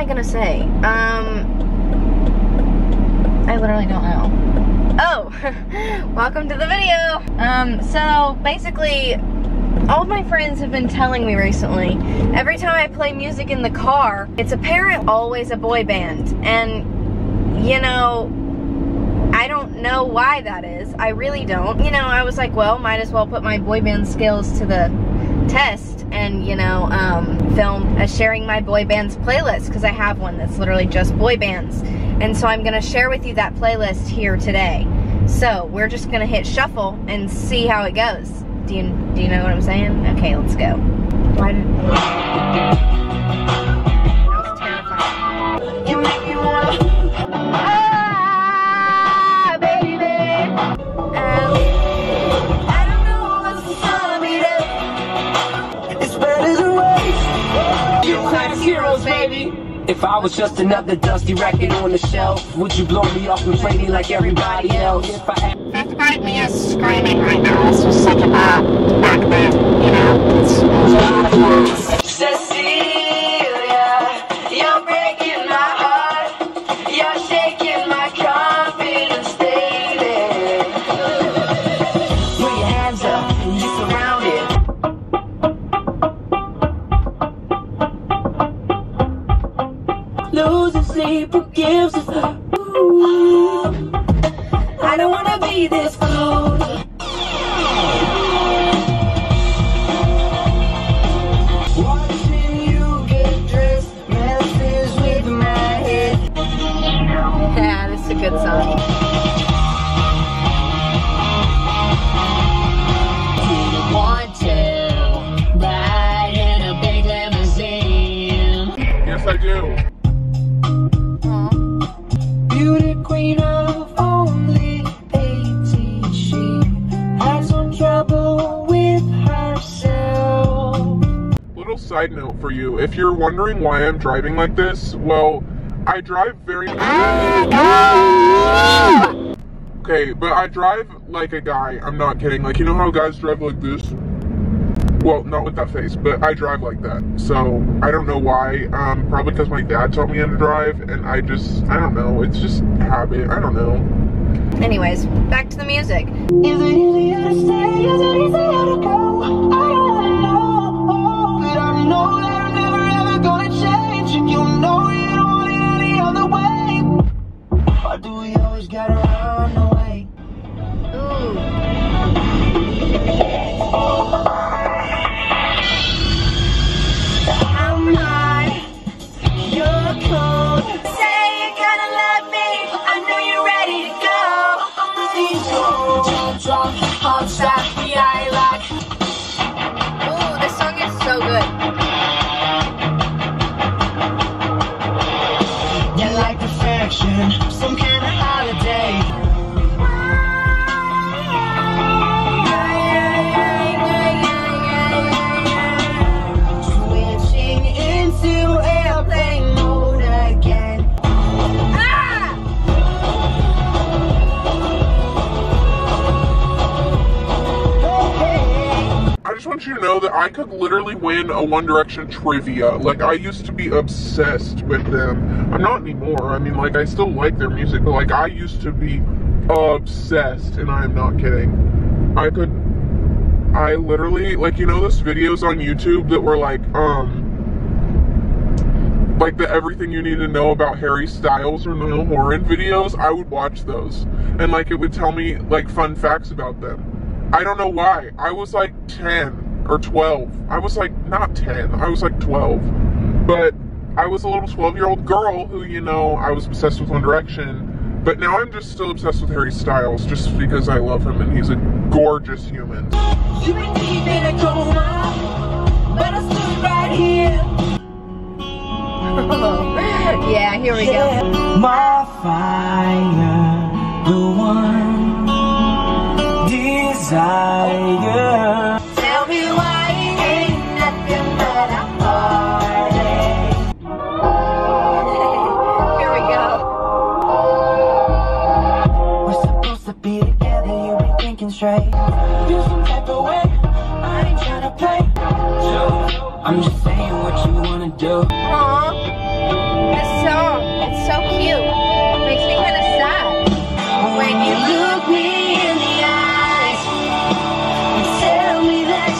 I gonna say? I literally don't know. Oh, welcome to the video. So basically, all of my friends have been telling me recently, every time I play music in the car, it's apparently always a boy band. And, you know, I don't know why that is. I really don't. You know, I was like, well, might as well put my boy band skills to the test and, you know, film sharing my boy bands playlist, because I have one that's literally just boy bands. And so I'm gonna share with you that playlist here today. So we're just gonna hit shuffle and see how it goes. Do you know what I'm saying? Okay, let's go. Why did... That was terrifying. You make me wanna... Ah, baby. I don't know what's gonna be there. It's better than waste. You class heroes, baby. If I was just another dusty record on the shelf, would you blow me off and play me like everybody else? If I had... That might be a screaming right now. This was such a bad back then, you know. It's Cecilia, you're breaking my heart. You're shaking my confidence, baby. Put your hands up, you're surrounded. Losing sleep, who gives a fuck? Ooh, I don't wanna be this cold. Watching you get dressed messes with my head. Yeah, this is a good song. Want to ride in a big limousine? Yes, I do. Beauty queen of only 18, she had some trouble with herself. Little side note for you, if you're wondering why I'm driving like this, well, I drive very... Okay, but I drive like a guy, I'm not kidding. Like, you know how guys drive like this? Well, not with that face, but I drive like that. So, I don't know why. Probably because my dad taught me how to drive, and I don't know. It's just habit. I don't know. Anyways, back to the music. Is it easier to stay? Is it easier to go? I don't wanna know, but I know that I'm never ever gonna change. And you know you don't want it any other way. Why do we always gotta run away? Ooh. I'm hot, you're cold. Say you're gonna love me, I know you're ready to go. Please don't hot shot me, I like. Ooh, this song is so good. You like perfection, some kind of holiday. Switching into airplane mode again. Ah! I just want you to know that I could literally win a One Direction trivia. Like, I used to be obsessed with them. I'm not anymore. I mean, like, I still like their music, but, like, I used to be obsessed, and I'm not kidding. I literally, like, you know those videos on YouTube that were, like the everything you need to know about Harry Styles or Niall Horan videos? I would watch those. And, like, it would tell me, like, fun facts about them. I don't know why. I was like 10 or 12. I was like, not 10, I was like 12. But I was a little 12-year-old girl who, you know, I was obsessed with One Direction. But now I'm just still obsessed with Harry Styles just because I love him and he's a gorgeous human. You've been deep in a coma, but I stood right here. Yeah, here we go. My fire, the one desire. Tell me why it ain't nothing but a heartache. Here we go. We're supposed to be together, you ain't thinking straight. Feel some type of way, I ain't trying to play. So, I'm just saying what you wanna do. Aww. It's so cute. Makes me kind of sad. When you look me in the eyes and tell me that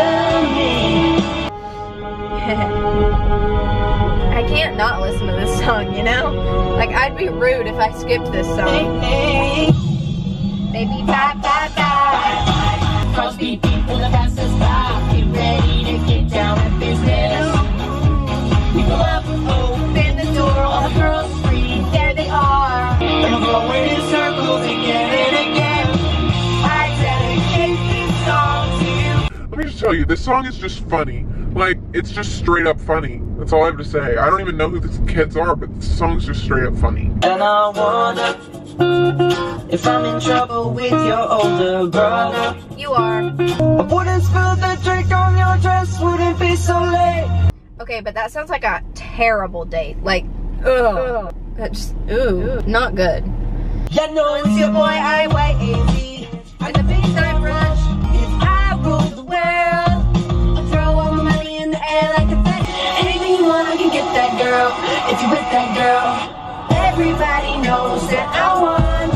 you love me. I can't not listen to this song, you know? Like, I'd be rude if I skipped this song. Hey, Baby, bye, bye, bye. cross beat people the fastest stop. Get ready to get down with business. We go up, open the door, all the girls free, there they are. And we're going in circles again and again. I dedicate this song to you. Let me just tell you, this song is just funny. Like, it's just straight up funny. That's all I have to say. I don't even know who these kids are, but the song's just straight up funny. And I wonder if I'm in trouble with your older brother. You are. I wouldn't spill the drink on your dress, wouldn't be so late. Okay, but that sounds like a terrible date. Like, ugh. That just, ooh, not good. You know it's your boy, IYAZ. And the big time rush is I rule the world. I throw all my money in the air like confetti. Anything you want, I can get that girl. If you with that girl, everybody knows that I want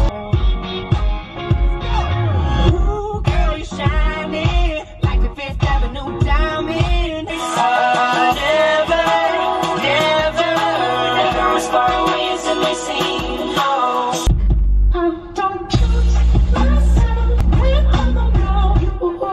you. Ooh, girl, you're shining like the Fifth Avenue diamond. Never, never as far away as it may seem. No. I don't trust myself when I don't know you.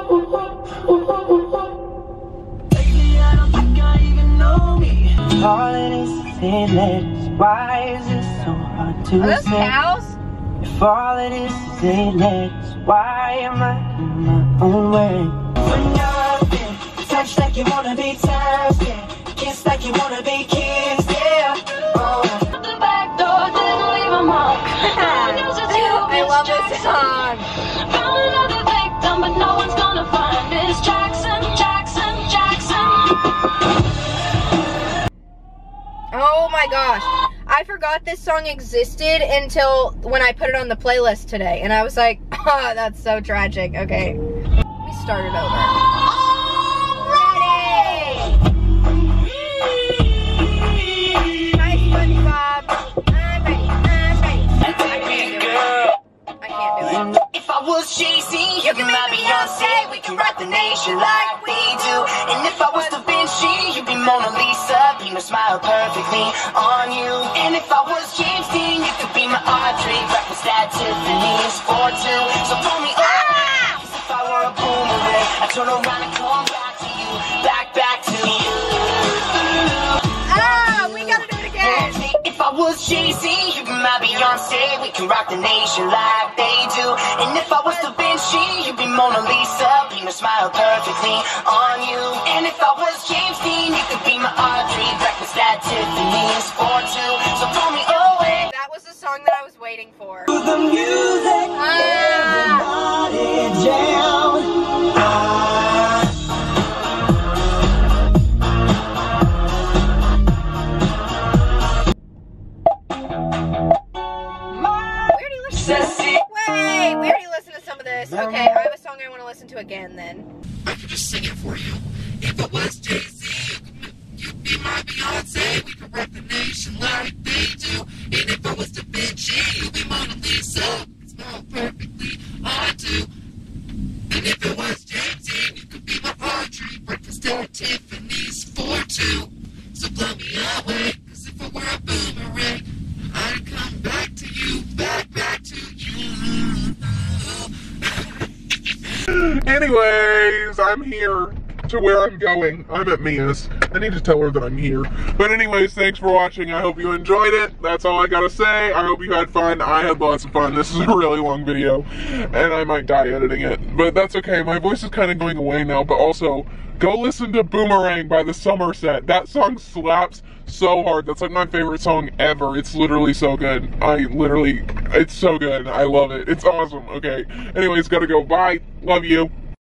Lately, I don't think I even know me. All it is eight letters. Why is it so hard to Are those say? cows? If all it is eight letters, why am I in my own way? When nothing, touch like you wanna be touched, yeah. Kiss like you wanna be kissed, yeah. Oh, the back door didn't leave a mark. I love this song. Found another victim, but no one's gonna find this Jackson, Jackson, Jackson. Oh my gosh. I forgot this song existed until when I put it on the playlist today. And I was like, oh, that's so tragic. Okay. Let me start it over. Hi, SpongeBob. I'm ready. I'm ready. I can't do it. If I was Jay-Z, you can be my Beyonce. We can rock the nation like we do. And if I was Da Vinci, you'd be Mona Lisa. Beam a smile perfectly on you. And if I was James Dean, you could be my Audrey. Breakfast at Tiffany's for two. So pull me over. 'Cause if I were a boomerang, I'd turn around and come back to you. Back to you. Ah, we gotta do it again. If I was Jay-Z, you'd be my Beyonce. We can rock the nation like they do. And if I was Da Vinci, you'd be Mona Lisa. Beam a smile perfectly on you. And if I was James Dean, you could be my Audrey. Breakfast at Tiffany's for two. So pull me away. That was the song that I was waiting for. The music, everybody down. Wait, we already listened to some of this. Okay, I have a song I want to listen to again then. I could just sing it for you. If it was Jay-Z, you'd be my Beyonce. We could rock the nation like they do. And if I was Da Vinci, you'd be Mona Lisa. Smile perfectly, I do. And if it was James Dean, you could be my Audrey. Breakfast at Tiffany's for two. So blow me away, 'cause if I were a boomerang, I'd come back to you, back to you. Anyways, I'm here to where I'm going. I'm at Mia's. I need to tell her that I'm here. But anyways, thanks for watching. I hope you enjoyed it. That's all I gotta say. I hope you had fun. I had lots of fun. This is a really long video, and I might die editing it. But that's okay. My voice is kind of going away now, but also, go listen to Boomerang by the Somerset. That song slaps so hard. That's like my favorite song ever. It's literally so good. It's so good. I love it. It's awesome. Okay. Anyways, gotta go. Bye. Love you.